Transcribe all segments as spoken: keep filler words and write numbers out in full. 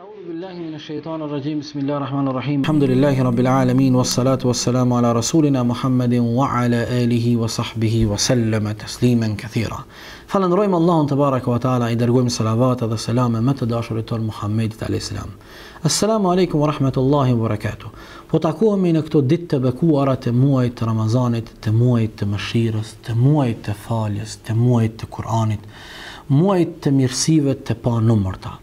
أعوذ بالله من الشيطان الرجيم. بسم الله الرحمن الرحيم. الحمد لله رب العالمين، والصلاة والسلام على رسولنا محمد وعلى آله وصحبه وسلم تسليما كثيرا. فلنرحم الله تبارك وتعالى إذا رجوم صلوات هذا السلام متى داشرة محمد عليه السلام. السلام عليكم ورحمة الله وبركاته. وتعكوه من كتو دت بكوارة تمويت رمضان تمويت تمشيرس تمويت تفاليس تمويت قرآن مويت تميرسيفة تبا نمرتا.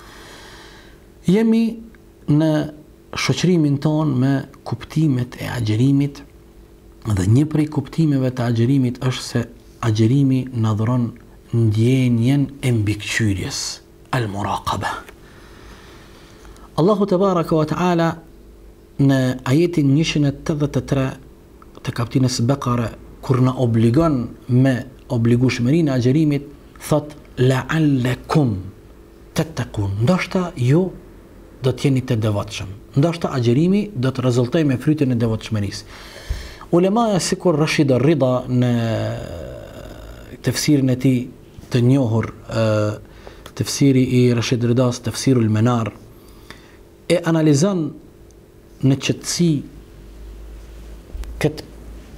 Jemi në shoqërimin ton me kuptimet e agjerimit dhe një prej kuptimeve të agjerimit është se agjerimi na dhuron ndjenjen e mbikëqyrjes, al-muraqaba. Allahu Tebaraka wa Taala në ajetin njëqind e tetëdhjetë e tre të kapitullin Bekare, kur na obligon me obligueshmërinë e agjerimit, thot la'allakum tattaqun, ndoshta ju do të jeni të devotshëm. Ndoshta agjerimi do të rezultojë me frytin e devotshmërisë. Ulemaja sikur Rashid Rida në tefsirin e tij të njohur, tefsiri i Rashid Ridas, Tefsirul Manar, e analizon në qetësi këtë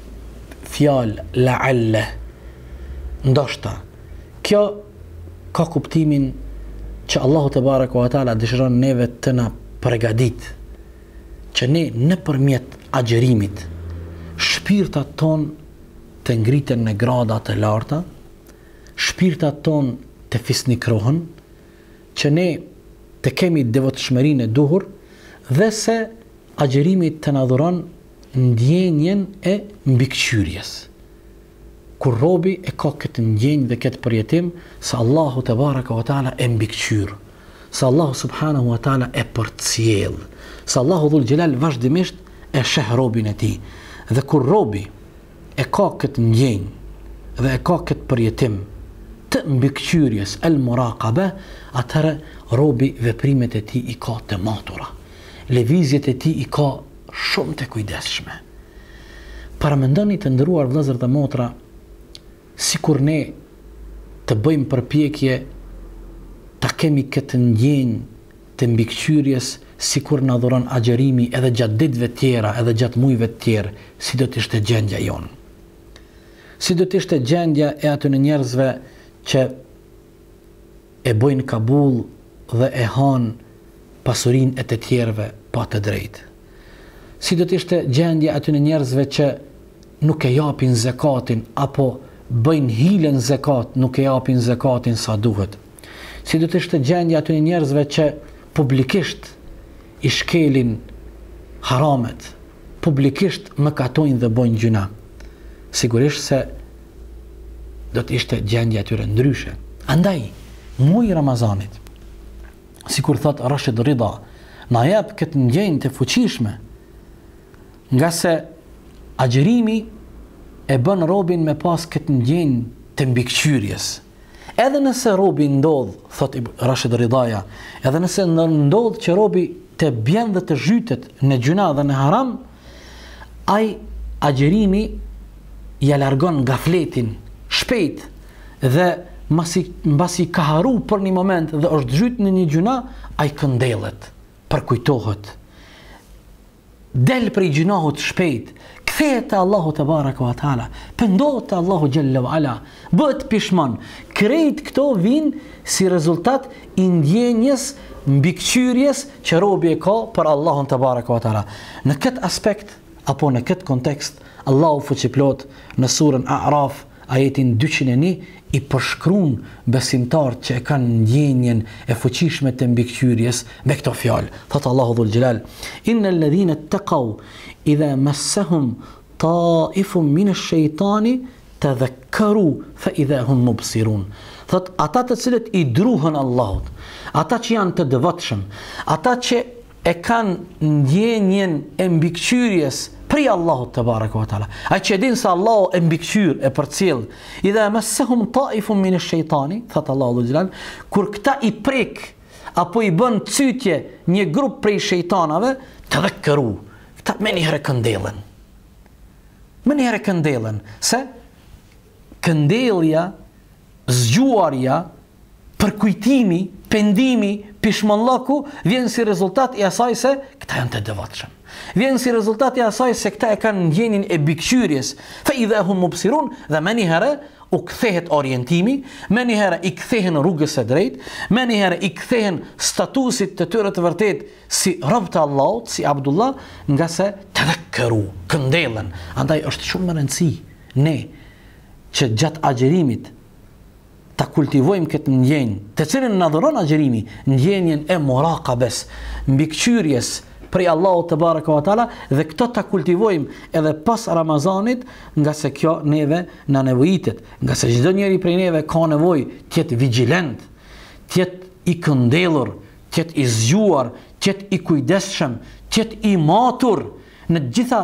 fjalë la'alla, ndoshta. Kjo ka kuptimin që Allahu Tebaraka wa Taala dëshiron neve të na përgatit që ne nëpërmjet agjerimit shpirtat ton të ngriten në grada të larta, shpirtat ton të fisnikrohen, që ne të kemi devotshmërinë e duhur dhe se agjerimi të na dhuron ndjenjen e mbikëqyrjes. Kur robi e ka këtë ndjenjë dhe këtë përjetim se Allahu Tebaraka wa Taala e mbikëqyr, se Allahu Subhanahu wa Taala e përcjell, se Allahu Dhul Gjelal vazhdimisht e sheh robin e tij. Dhe kur robi e ka këtë ndjenjë dhe e ka këtë përjetim të mbikëqyrjes, al-muraqaba, atëherë robi veprimet e tij i ka të matura, lëvizjet e tij i ka shumë të kujdesshme. Paramendoni të nderuar vëllezër dhe motra, sikur ne të bëjmë përpjekje ta kemi këtë ndjenjë të mbikëqyrjes, sikur na dhuron agjerimi edhe gjatë ditëve tjera, edhe gjatë muajve të tjerë, si do të ishte gjendja jonë. Si do të ishte gjendja e atyre njerëzve që e bojnë kabull dhe e han pasurinë e të tjerëve pa të drejtë. Si do të ishte gjendja e atyre njerëzve që nuk e japin zakatin apo bëjnë hilen zekat, nuk e japin zekatin sa duhet. Si do të ishte gjendja atyre njerëzve që publikisht i shkelin haramet, publikisht mëkatojnë dhe bëjnë gjuna. Sigurisht se do të ishte gjendja atyre ndryshe. Andaj, muaji i Ramazanit, sikur thot Rashid Rida, na jep këtë ndjenjë të fuqishme, nga se agjerimi e bën robin me pas këtë ndjenjë të mbikëqyrjes. Edhe nëse robi ndodh, thot Rashid Ridaja, edhe nëse ndodh që robi të bjen dhe të zhytet në gjuna dhe në haram, ai agjerimi ja largon gafletin shpejt dhe mbasi mbasi ka haru për një moment dhe është zhyt në një gjuna, ai këndellet, përkujtohet, del prej gjunahut shpejt, kthehet te Allahu Tebaraka wa Taala, pendohet te Allahu Jalla wa Ala, bëhet pishman. Krejt këto vijnë si rezultat i ndjenjes mbikëqyrjes që robi e ka për Allahun Tebaraka wa Taala. Në këtë aspekt apo në këtë kontekst, Allahu fuqiplot në surën A'raf ajetin dyqind e një i përshkruan besimtarët që e kanë ndjenjen e fuqishme të mbikëqyrjes me këto fjalë. Thot Allahu Dhul Gjelal: Innal ladhina ittaqaw idha massahum ta'ifun min ash-shaytani tadhakkaru fa idha hum mubsirun. Thot ata të cilët i druhen Allahut, ata që janë të devotshëm, ata që e kanë ndjenjen e mbikëqyrjes pri Allahut Tebaraka wa Taala, ai që din se Allahu e mbikëqyr, e përcjell. Idha massahum ta'ifun min ash-shaytani, thot Allahu Dhul Gjelal, kur këta i prek apo i bën cytje një grup prej shejtanave, tadhakkaru, këta më një herë këndellen. Më një herë këndellen, se këndellja, zgjuarja, përkujtimi, pendimi pishmallaku vjen si rezultat i asaj se këta janë të devotshëm. Vjen si rezultat i asaj se këta e kanë ndjenjën e bikqyrjes. Fa idha hum mubsirun, dhe më një herë u kthehet orientimi, më një herë i kthehen rrugës së drejtë, më një herë i kthehen statusit të tyre të vërtet si rob të Allahut, si Abdullah, nga se tadhakkaru, këndellen. Andaj është shumë më rëndësi ne që gjatë agjerimit ta kultivojmë këtë ndjenjë, të cilën na dhuron agjerimi, ndjenjën e muraqabes, mbikëqyrjes prej Allahut te baraka wa taala, dhe këto ta kultivojmë edhe pas Ramazanit, nga se kjo neve na nevojitet, nga se çdo njeri prej neve ka nevojë të jetë vigjilent, të jetë i këndellur, të jetë i zgjuar, të jetë i kujdesshëm, të jetë i matur në të gjitha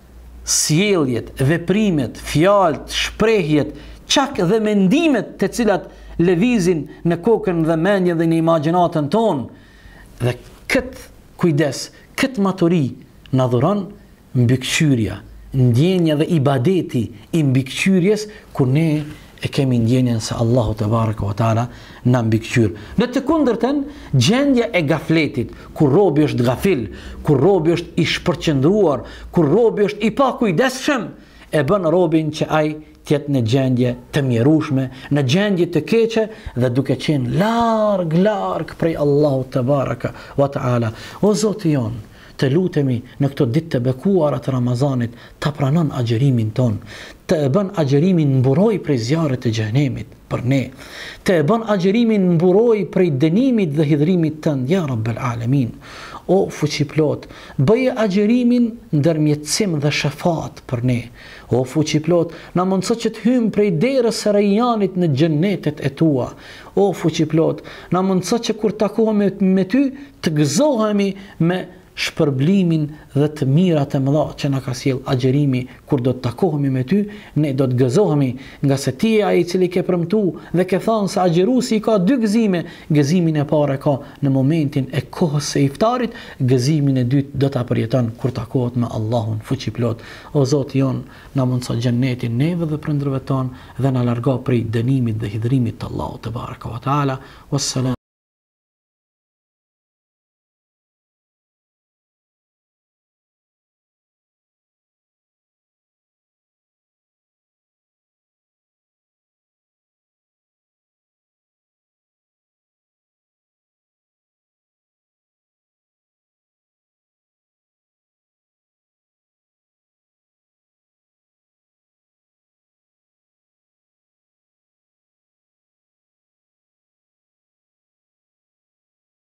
sjelljet, veprimet, fjalët, shprehjet, çak dhe mendimet të cilat lëvizin në kokën dhe mendjen dhe në imagjinatën tonë. Dhe këtë kujdes, këtë maturi na dhuron mbikëqyrja, ndjenja dhe ibadeti i mbikëqyrjes, ku ne e kemi ndjenjen se Allahu te baraka wa taala na mbikëqyr. Në të kundërtën, gjendja e gafletit, kur robi është gafil, kur robi është i shpërqendruar, kur robi është i pakujdesshëm, e bën robin që ai tjetë në gjendje të mjerushme, në gjendje të keqe, dhe duke qenë larg, larg prej Allahu te baraka wa taala. O Zoti jon, të lutemi në këto ditë të bekuara të Ramazanit, ta pranon agjerimin ton, të e bën agjerimin mburoj prej zjarrit të xhenemit për ne, të e bën agjerimin mburoj prej dënimit dhe hidhrimit tënd, ja Rabbel Alamin. O fuqiplot, bëje agjerimin ndërmjetësim dhe shefat për ne. O fuqiplot, na mundso që të hymë prej derës së Rayyanit në xhennetet e tua. O fuqiplot, na mundso që kur takohemi me ty të gëzohemi me shpërblimin dhe të mirat e mëdha që na ka sjell agjerimi. Kur do të takohemi me ty, ne do të gëzohemi, nga se ti je ai i cili ke premtuar dhe ke thënë se agjeruesi ka dy gëzime. Gëzimin e parë ka në momentin e kohës së iftarit, gëzimin e dytë do ta përjeton kur takohet me Allahun fuqiplot. O Zoti jon, na mundso xhennetin neve dhe prindërve ton, dhe na largo prej dënimit dhe hidhrimit të Allahut te baraka wa taala. Wassalam.